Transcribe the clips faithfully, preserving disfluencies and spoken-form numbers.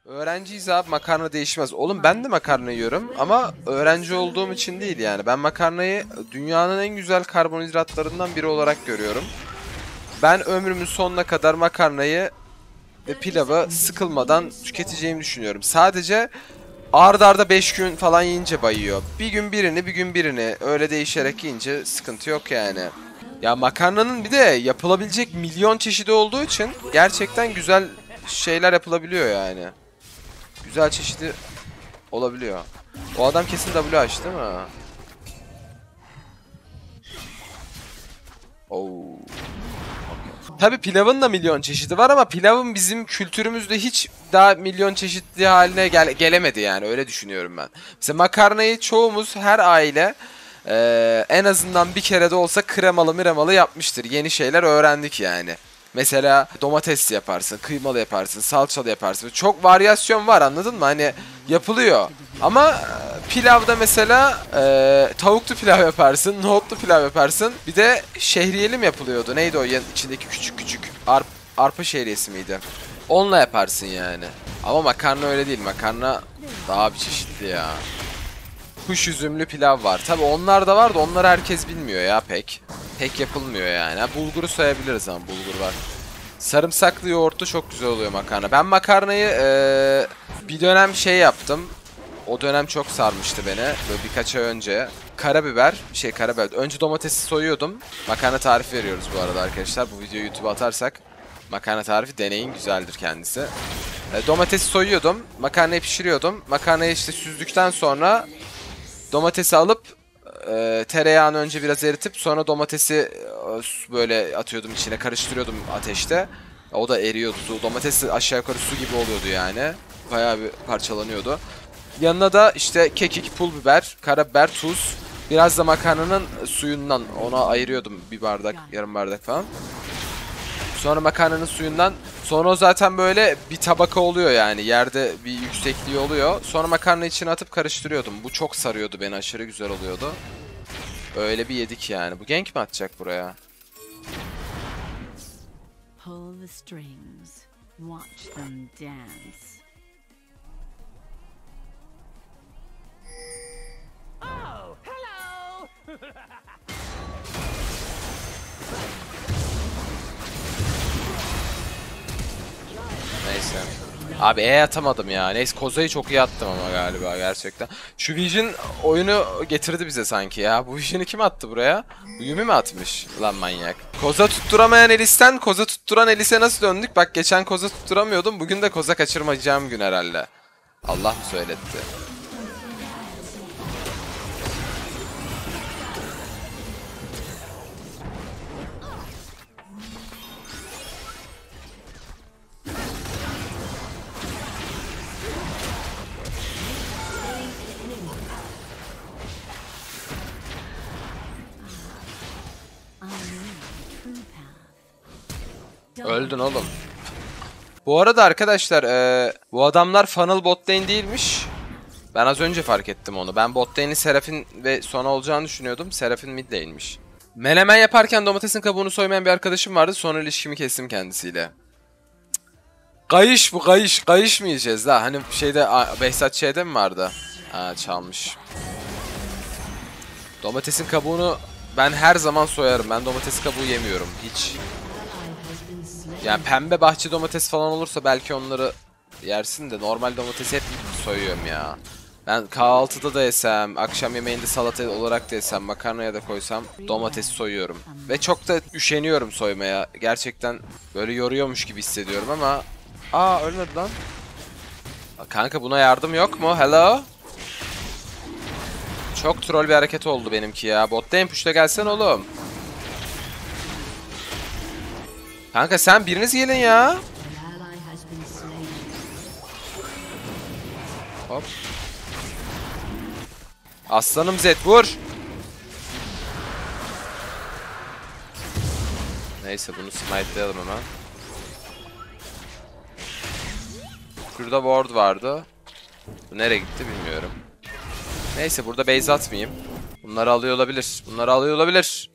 Öğrenciyiz abi, makarna değişmez. Oğlum ben de makarna yiyorum ama öğrenci olduğum için değil yani. Ben makarnayı dünyanın en güzel karbonhidratlarından biri olarak görüyorum. Ben ömrümün sonuna kadar makarnayı ve pilavı sıkılmadan tüketeceğimi düşünüyorum. Sadece ard arda beş gün falan yiyince bayıyor. Bir gün birini, bir gün birini öyle değişerek yiyince sıkıntı yok yani. Ya makarnanın bir de yapılabilecek milyon çeşidi olduğu için gerçekten güzel şeyler yapılabiliyor yani. Güzel çeşidi olabiliyor. O adam kesin W açtı değil mi? Oo. Tabi pilavın da milyon çeşidi var ama pilavın bizim kültürümüzde hiç daha milyon çeşitli haline gel gelemedi yani, öyle düşünüyorum ben. Mesela makarnayı çoğumuz, her aile e, en azından bir kere de olsa kremalı miremalı yapmıştır. Yeni şeyler öğrendik yani. Mesela domatesli yaparsın, kıymalı yaparsın, salçalı yaparsın. Çok varyasyon var, anladın mı? Hani yapılıyor. Ama pilavda mesela e, tavuklu pilav yaparsın, nohutlu pilav yaparsın. Bir de şehriyeli mi yapılıyordu? Neydi o içindeki küçük küçük arp, arpa şehriyesi miydi? Onunla yaparsın yani. Ama makarna öyle değil. Makarna daha bir çeşitli ya. Kuş üzümlü pilav var. Tabi onlar da var da onları herkes bilmiyor ya pek. Pek yapılmıyor yani. Ha, bulguru sayabiliriz ama bulgur var. Sarımsaklı yoğurtlu çok güzel oluyor makarna. Ben makarnayı ee, bir dönem şey yaptım. O dönem çok sarmıştı beni. Böyle birkaç ay önce. Karabiber, şey karabiber. Önce domatesi soyuyordum. Makarna tarifi veriyoruz bu arada arkadaşlar. Bu videoyu YouTube'a atarsak makarna tarifi deneyin, güzeldir kendisi. E, domatesi soyuyordum. Makarnayı pişiriyordum. Makarnayı işte süzdükten sonra domatesi alıp e, tereyağını önce biraz eritip sonra domatesi e, böyle atıyordum içine, karıştırıyordum ateşte. O da eriyordu. Domates aşağı yukarı su gibi oluyordu yani. Bayağı bir parçalanıyordu. Yanına da işte kekik, pul biber, karabiber, tuz. Biraz da makarnanın suyundan ona ayırıyordum, bir bardak, yarım bardak falan. Sonra makarnanın suyundan, sonra o zaten böyle bir tabaka oluyor yani, yerde bir yüksekliği oluyor. Sonra makarna içine atıp karıştırıyordum. Bu çok sarıyordu beni, aşırı güzel oluyordu. Öyle bir yedik yani. Bu gank mi atacak buraya? Pull the strings, watch them dance. Oh, hello. Neyse. Abi E atamadım ya. Neyse, Koza'yı çok iyi attım ama galiba gerçekten. Şu Vision oyunu getirdi bize sanki ya. Bu Vision'ı kim attı buraya? Bu Yumi mi atmış? Lan manyak. Koza tutturamayan Elis'ten Koza tutturan Elis'e nasıl döndük? Bak geçen Koza tutturamıyordum. Bugün de Koza kaçırmayacağım gün herhalde. Allah mı söyletti? Öldün oğlum. Bu arada arkadaşlar e, bu adamlar funnel bot lane değilmiş. Ben az önce fark ettim onu. Ben bot lane'in Seraphine ve Sona olacağını düşünüyordum. Seraphine mid lane'miş. Menemen yaparken domatesin kabuğunu soymayan bir arkadaşım vardı. Sonra ilişkimi kestim kendisiyle. Kayış bu, kayış. Kayış mı yiyeceğiz la? Hani şeyde, Behzat şeyde mi vardı? Ha, çalmış. Domatesin kabuğunu ben her zaman soyarım. Ben domates kabuğu yemiyorum hiç. Yani pembe bahçe domates falan olursa belki onları yersin de normal domatesi hep soyuyorum ya. Ben kahvaltıda da yesem, akşam yemeğinde salata olarak da yesem, makarnaya da koysam domatesi soyuyorum. Ve çok da üşeniyorum soymaya. Gerçekten böyle yoruyormuş gibi hissediyorum ama... Aa, ölmedi lan. Kanka buna yardım yok mu? Hello? Çok troll bir hareket oldu benimki ya. Bottayım, push'ta gelsen oğlum. Kanka sen biriniz gelin ya. Hop. Aslanım Zed vur. Neyse bunu smite'layalım hemen. Şurada ward vardı. Bu nereye gitti bilmiyorum. Neyse burada base atmayayım. Bunları alıyor olabilir. Bunları alıyor olabilir.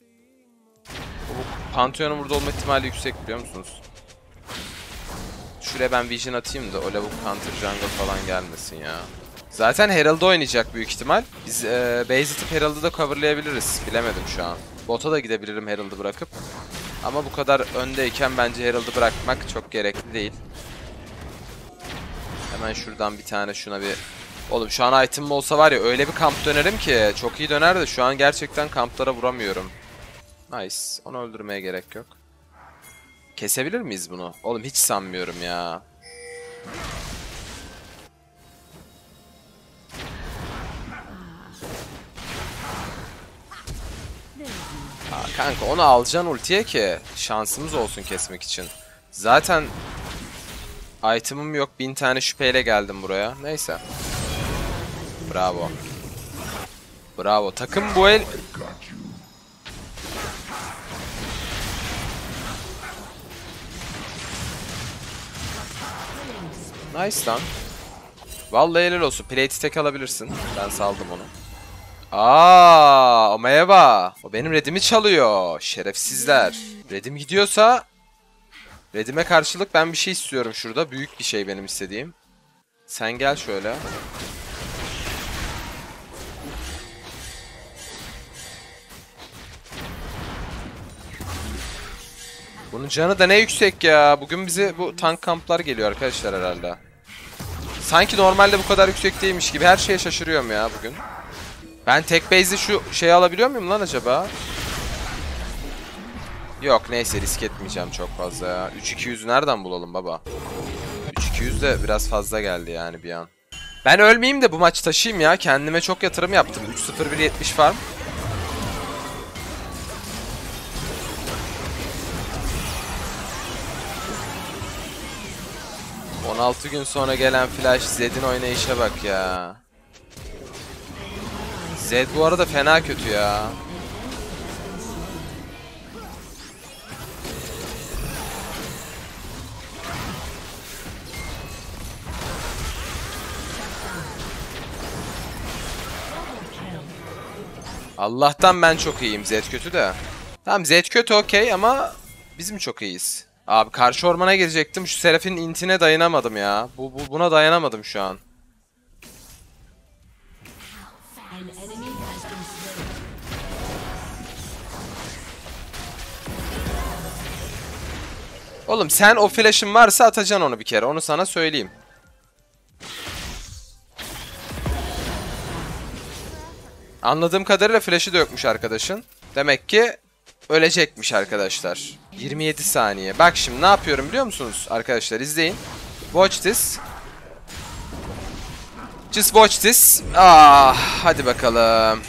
Pantheon'un burada olma ihtimali yüksek, biliyor musunuz? Şu şuraya ben Vision atayım da o lavuk Counter Jungle falan gelmesin ya. Zaten Herald'ı oynayacak büyük ihtimal. Biz e, base atıp Herald'ı da coverlayabiliriz. Bilemedim şu an. Bota da gidebilirim Herald'ı bırakıp. Ama bu kadar öndeyken bence Herald'ı bırakmak çok gerekli değil. Hemen şuradan bir tane şuna bir... Oğlum şu an item'ım olsa var ya öyle bir kamp dönerim ki. Çok iyi döner de şu an gerçekten kamplara vuramıyorum. Nice. Onu öldürmeye gerek yok. Kesebilir miyiz bunu? Oğlum hiç sanmıyorum ya. Aa, kanka onu alacaksın ultiye ki şansımız olsun kesmek için. Zaten item'ım yok. Bin tane şüpheyle geldim buraya. Neyse. Bravo. Bravo. Takım bu el... Nice lan. Vallahi helal olsun. Plate'i tek alabilirsin. Ben saldım onu. Aa, Omayeva. O benim redimi çalıyor. Şerefsizler. Redim gidiyorsa... Redime karşılık ben bir şey istiyorum şurada. Büyük bir şey benim istediğim. Sen gel şöyle. Bunun canı da ne yüksek ya. Bugün bize bu tank kamplar geliyor arkadaşlar herhalde. Sanki normalde bu kadar yüksek değilmiş gibi. Her şeye şaşırıyorum ya bugün. Ben tek base'de şu şeyi alabiliyor muyum lan acaba? Yok neyse risk etmeyeceğim çok fazla ya. üç iki yüzü nereden bulalım baba? üç iki yüz de biraz fazla geldi yani bir an. Ben ölmeyeyim de bu maç taşıyayım ya. Kendime çok yatırım yaptım. üç sıfır bir yetmiş farm. on altı gün sonra gelen flash Zed'in oynayışa bak ya. Zed bu arada fena kötü ya. Allah'tan ben çok iyiyim. Zed kötü de. Tamam Zed kötü okey ama bizim çok iyiyiz. Abi karşı ormana girecektim. Şu Seraph'in intine dayanamadım ya. Bu, bu buna dayanamadım şu an. Oğlum sen o flash'ın varsa atacaksın onu bir kere. Onu sana söyleyeyim. Anladığım kadarıyla flash'ı da yokmuş arkadaşın. Demek ki ölecekmiş arkadaşlar. yirmi yedi saniye. Bak şimdi ne yapıyorum biliyor musunuz arkadaşlar? İzleyin. Watch this. Just watch this. Ah, hadi bakalım.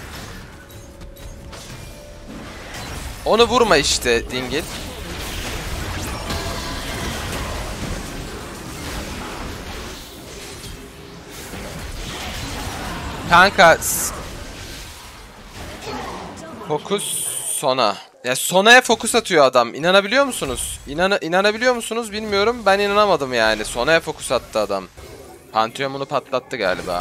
Onu vurma işte dingil. Kanka fokus sona. Ya sonaya fokus atıyor adam. İnanabiliyor musunuz? İnan inanabiliyor musunuz bilmiyorum. Ben inanamadım yani. Sonaya fokus attı adam. Pantheon bunu patlattı galiba.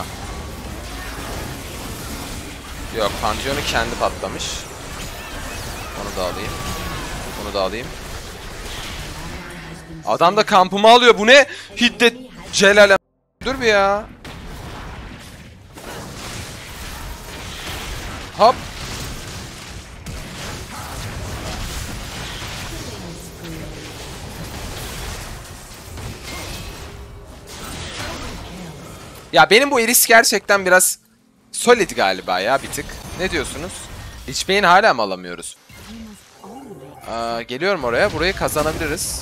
Yok, Pantheon'u kendi patlamış. Onu da alayım. Onu da alayım. Adam da kampımı alıyor. Bu ne? Hiddet Celal. Dur bir ya. Hop. Ya benim bu Eris gerçekten biraz solid galiba ya bir tık. Ne diyorsunuz? Hiçbirinin hala mı alamıyoruz? Aa, geliyorum oraya. Burayı kazanabiliriz.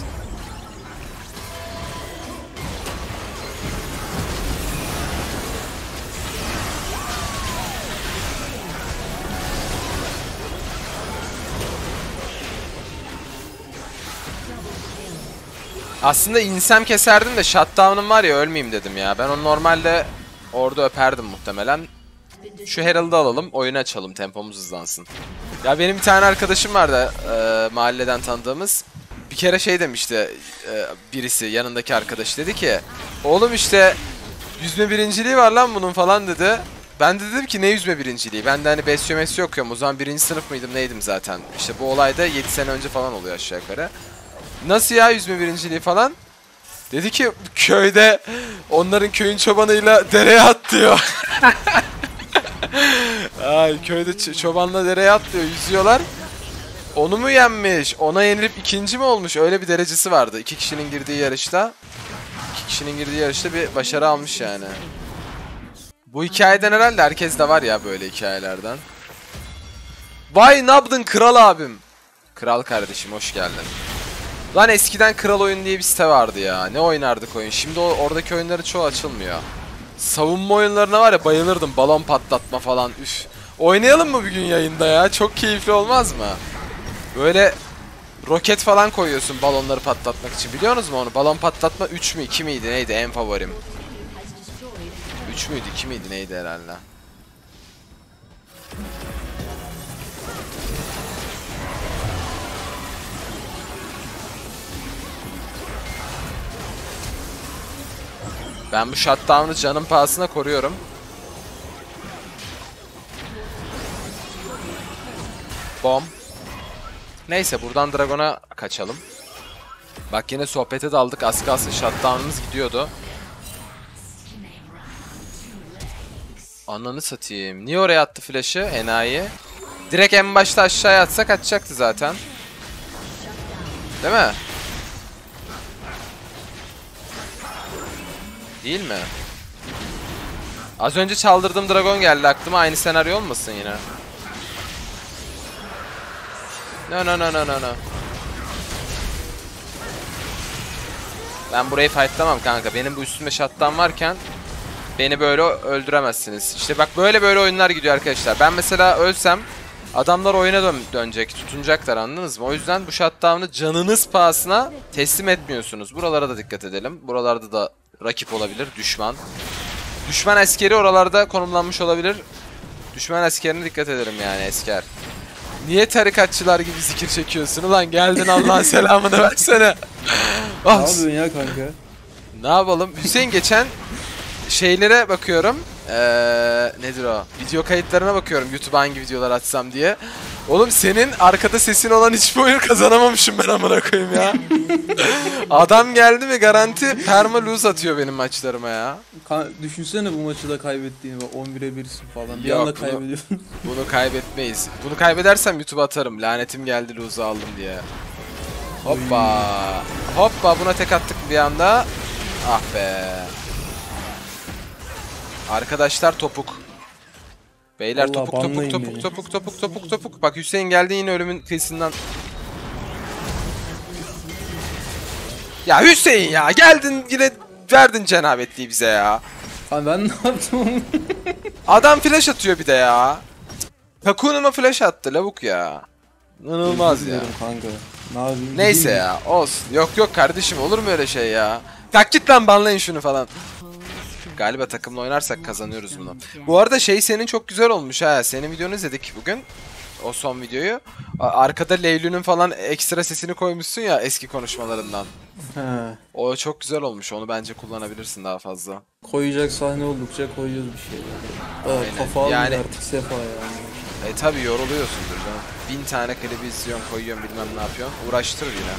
Aslında insem keserdim de shutdown'um var ya ölmeyeyim dedim ya. Ben onu normalde orada öperdim muhtemelen. Şu Herald'ı alalım, oyunu açalım, tempomuz hızlansın. Ya benim bir tane arkadaşım vardı e, mahalleden tanıdığımız. Bir kere şey demişti e, birisi, yanındaki arkadaş dedi ki oğlum işte yüzme birinciliği var lan bunun falan dedi. Ben de dedim ki ne yüzme birinciliği? Ben de hani besyo mesyo okuyorum. O zaman birinci sınıf mıydım neydim zaten. İşte bu olay da yedi sene önce falan oluyor aşağı yukarı. Nasıl ya yüzme birinciliği falan? Dedi ki köyde onların köyün çobanıyla dereye atlıyor. Ay köyde ç- çobanla dereye atlıyor, yüzüyorlar. Onu mu yenmiş? Ona yenilip ikinci mi olmuş? Öyle bir derecesi vardı. İki kişinin girdiği yarışta. İki kişinin girdiği yarışta bir başarı almış yani. Bu hikayeden herhalde herkes de var ya böyle hikayelerden. Vay ne yaptın kral abim? Kral kardeşim hoş geldin. Lan eskiden Kral Oyun diye bir site vardı ya. Ne oynardık oyun. Şimdi o, oradaki oyunları çoğu açılmıyor. Savunma oyunlarına var ya bayılırdım. Balon patlatma falan. Üf. Oynayalım mı bir gün yayında ya? Çok keyifli olmaz mı? Böyle roket falan koyuyorsun balonları patlatmak için. Biliyorsunuz mu onu? Balon patlatma üç mü iki miydi neydi en favorim? üç müydü iki miydi neydi herhalde? Ben bu shutdown'u canım pahasına koruyorum. Bom. Neyse buradan Dragon'a kaçalım. Bak yine sohbete daldık. Az kalsın shutdown'ımız gidiyordu. Ananı satayım. Niye oraya attı flash'ı? Enayi. Direkt en başta aşağıya atsak atacaktı zaten. Değil mi? Değil mi? Az önce çaldırdığım dragon geldi aklıma. Aynı senaryo olmasın yine? No no no no no no. Ben burayı fightlamam kanka. Benim bu üstümde shutdown varken beni böyle öldüremezsiniz. İşte bak böyle böyle oyunlar gidiyor arkadaşlar. Ben mesela ölsem adamlar oyuna dön dönecek, tutunacaklar anladınız mı? O yüzden bu shutdown'ı canınız pahasına teslim etmiyorsunuz. Buralara da dikkat edelim. Buralarda da rakip olabilir, düşman. Düşman askeri oralarda konumlanmış olabilir. Düşman askerine dikkat ederim yani asker. Niye tarikatçılar gibi zikir çekiyorsun ulan? Geldin Allah'ın selamını versene. Ne yapıyorsun ya kanka? Ne yapalım? Hüseyin geçen şeylere bakıyorum. Ee, nedir o? Video kayıtlarına bakıyorum. YouTube'a hangi videolar açsam diye. Oğlum senin arkada sesin olan hiçbir oyun kazanamamışım ben amına koyayım ya. Adam geldi mi garanti perma lose atıyor benim maçlarıma ya. Ka düşünsene bu maçı da kaybettiğini bak on bire birsin falan. Bir Yok, anda bunu- kaybediyorsun. Bunu kaybetmeyiz. Bunu kaybedersem YouTube'a atarım. Lanetim geldi lose'u aldım diye. Hoppa. Hoppa buna tek attık bir anda. Ah be. Arkadaşlar topuk. Beyler Allah, topuk topuk banlayın topuk beni. topuk topuk topuk topuk. Bak Hüseyin geldi yine ölümün kıyısından. Ya Hüseyin ya geldin yine verdin cenabetliği bize ya. Abi ben ne yaptım? Adam flash atıyor bir de ya. Takunuma flash attı lavuk ya. İnanılmaz Özür ya. dilerim kanka. Ne yapayım? Neyse Gideyim mi? ya olsun. Yok yok kardeşim olur mu öyle şey ya? Kalk git lan banlayın şunu falan. Galiba takımla oynarsak kazanıyoruz bunu. Bu arada şey senin çok güzel olmuş ha. Senin videonu izledik bugün. O son videoyu. A- Arkada Leylül'ün falan ekstra sesini koymuşsun ya eski konuşmalarından. He. O çok güzel olmuş. Onu bence kullanabilirsin daha fazla. Koyacak sahne oldukça koyuyoruz bir şey. Aa, Aynen. kafa almıyor Yani- artık sefa yani. E tabi yoruluyorsundur canım. Bin tane klibi izliyorsun, koyuyorsun bilmem ne yapıyorsun. Uğraştırır yine.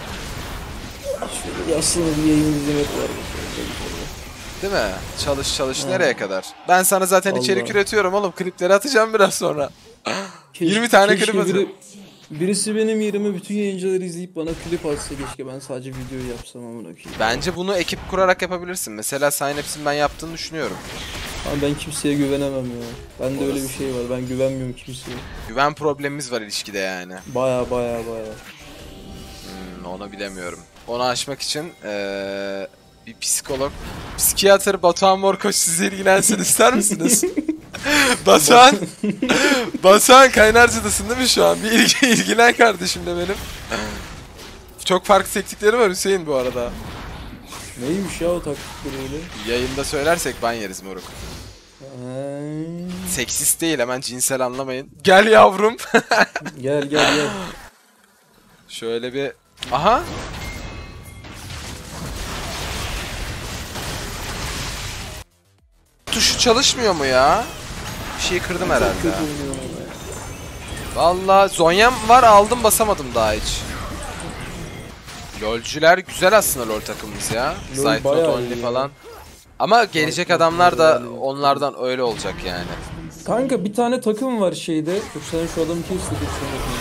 Şöyle yaslanır bir yayın izlemek var. Değil mi? Çalış çalış Ha. nereye kadar? Ben sana zaten Allah. içerik üretiyorum oğlum. Klipleri atacağım biraz sonra. Keşke- yirmi tane keşke klip atıyor. biri, birisi benim yerime bütün yayıncıları izleyip bana klip atsa keşke ben sadece video yapsam amına koyayım. Bence bunu ekip kurarak yapabilirsin. Mesela Synapse'in ben yaptığını düşünüyorum. Ama ben kimseye güvenemem ya. Bende öyle bir şey var. Ben güvenmiyorum kimseye. Güven problemimiz var ilişkide yani. Baya baya baya. Hmm, onu bilemiyorum. Onu aşmak için eee, bir psikolog, psikiyatr Batuhan Morkoç sizi ilgilensin ister misiniz? Batuhan, Batuhan Kaynarca'dasın değil mi şu an? Bir ilgi, ilgilen kardeşim de benim. Çok farklı teknikleri var Hüseyin bu arada. Neymiş ya o taktikleri öyle? Yayında söylersek ban yeriz moruk. Eee, Seksist değil hemen cinsel anlamayın. Gel yavrum. Gel gel gel. Şöyle bir... Aha. Tuşu çalışmıyor mu ya? Bir şey kırdım herhalde. Kötü oynuyorum ama ya. Vallahi Zonya'm var aldım basamadım daha hiç. LoL'cüler güzel aslında LoL takımımız ya. LoL Side not bayağı only iyi falan. Ama gelecek Farklı adamlar da yani. onlardan öyle olacak yani. Kanka bir tane takım var şeyde. Dur sen şu adamı kes de dur şuna bakayım.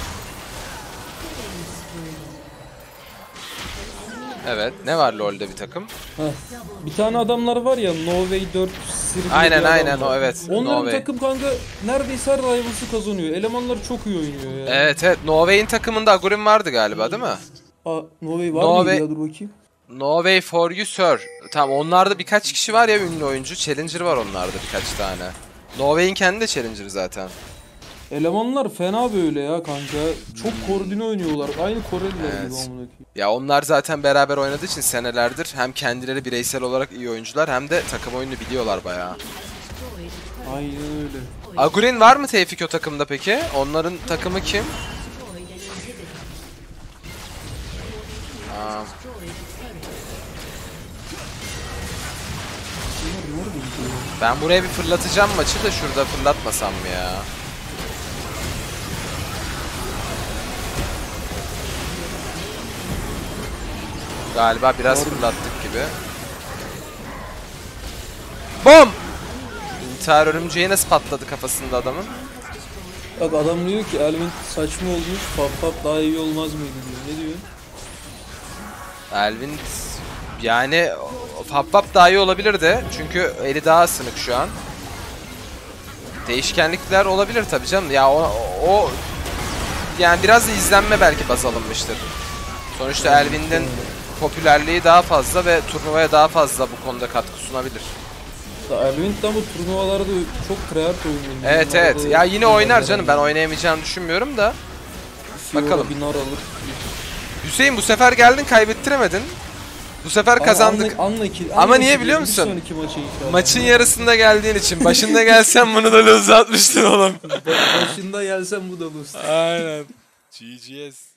Evet. Ne var LoL'de bir takım? Heh. Bir tane adamlar var ya Norway dört Sir diye Aynen, bir adam aynen, var. o evet, Onların Norway. takım kanka neredeyse her rivals'ı kazanıyor. Elemanlar çok iyi oynuyor ya. Evet, evet. Norway'in takımında Agurin vardı galiba değil mi? Aa, Norway var Norway- mıydı ya dur bakayım. No way for you sir. Tamam, onlarda birkaç kişi var ya, ünlü oyuncu. Challenger var onlarda birkaç tane. Norway'in kendi de Challenger zaten. Elemanlar fena böyle ya kanka. Çok koordine oynuyorlar. Aynı Koreliler Evet. gibi amına koyayım. Ya onlar zaten beraber oynadığı için senelerdir hem kendileri bireysel olarak iyi oyuncular hem de takım oyunu biliyorlar bayağı. Aynen öyle. Agurin var mı Tevfik o takımda peki? Onların takımı kim? Aa, Bunlar nerede gidiyor? ben buraya bir fırlatacağım maçı da şurada fırlatmasam mı ya? Galiba biraz Doğru. fırlattık gibi. Bom! İntihar örümceği nasıl patladı kafasında adamın? Bak adam diyor ki Elvin saçma olmuş. Pap pap daha iyi olmaz mıydı diyor. Ne diyor? Elvin yani Fap Fap daha iyi olabilir de çünkü eli daha sınık şu an. Değişkenlikler olabilir tabii canım. Ya o, o yani biraz da izlenme belki baz alınmıştır. Sonuçta Elvin'in popülerliği daha fazla ve turnuvaya daha fazla bu konuda katkı sunabilir. Elvin de ama turnuvalarda çok tryhard oynuyor. Evet, Bunlarda evet. Ya yine oynar canım. Ben oynayamayacağını düşünmüyorum da. Fiora bakalım. Binar alır. Hüseyin bu sefer geldin, kaybettiremedin. Bu sefer kazandık. Anla, anla ki, Ama anla niye ki biliyor bir musun? sonraki maça inşallah. Maçın yarısında geldiğin için. Başında gelsen bunu da uzatmıştın oğlum. Başında gelsem bu da lose. Aynen. G G S.